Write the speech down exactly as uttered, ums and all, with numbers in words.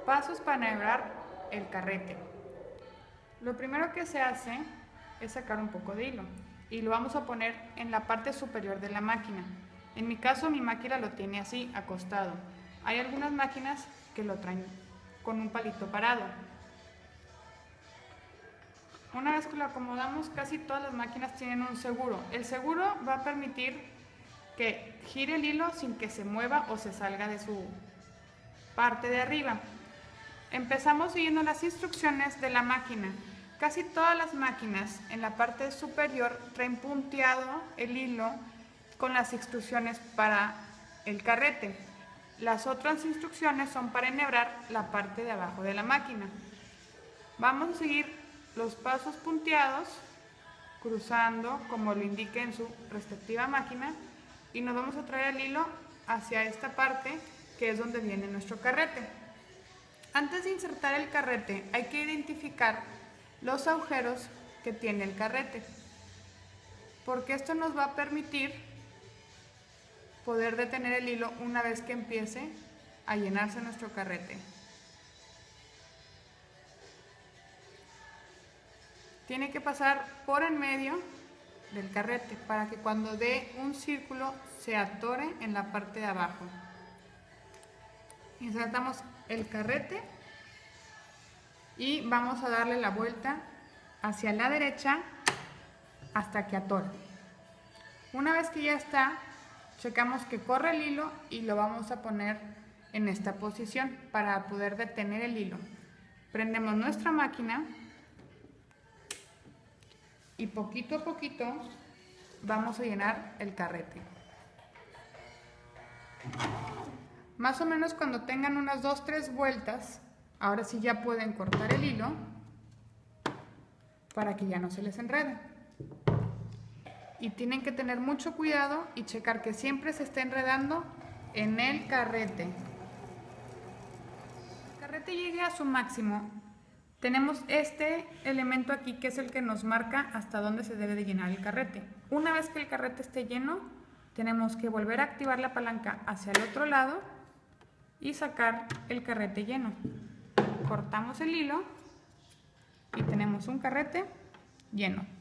Pasos para enhebrar el carrete. Lo primero que se hace es sacar un poco de hilo y lo vamos a poner en la parte superior de la máquina. En mi caso, mi máquina lo tiene así, acostado. Hay algunas máquinas que lo traen con un palito parado. Una vez que lo acomodamos, casi todas las máquinas tienen un seguro. El seguro va a permitir que gire el hilo sin que se mueva o se salga de su parte de arriba. Empezamos siguiendo las instrucciones de la máquina. Casi todas las máquinas en la parte superior traen punteado el hilo con las instrucciones para el carrete. Las otras instrucciones son para enhebrar la parte de abajo de la máquina. Vamos a seguir los pasos punteados, cruzando como lo indique en su respectiva máquina, y nos vamos a traer el hilo hacia esta parte que es donde viene nuestro carrete. Antes de insertar el carrete hay que identificar los agujeros que tiene el carrete, porque esto nos va a permitir poder detener el hilo una vez que empiece a llenarse nuestro carrete. Tiene que pasar por en medio del carrete para que cuando dé un círculo se atore en la parte de abajo. Insertamos el carrete y vamos a darle la vuelta hacia la derecha hasta que atore. Una vez que ya está, checamos que corre el hilo y lo vamos a poner en esta posición para poder detener el hilo. Prendemos nuestra máquina y poquito a poquito vamos a llenar el carrete. Más o menos cuando tengan unas dos tres vueltas, ahora sí ya pueden cortar el hilo para que ya no se les enrede. Y tienen que tener mucho cuidado y checar que siempre se esté enredando en el carrete. El carrete llegue a su máximo. Tenemos este elemento aquí que es el que nos marca hasta dónde se debe de llenar el carrete. Una vez que el carrete esté lleno, tenemos que volver a activar la palanca hacia el otro lado y sacar el carrete lleno. Cortamos el hilo y tenemos un carrete lleno.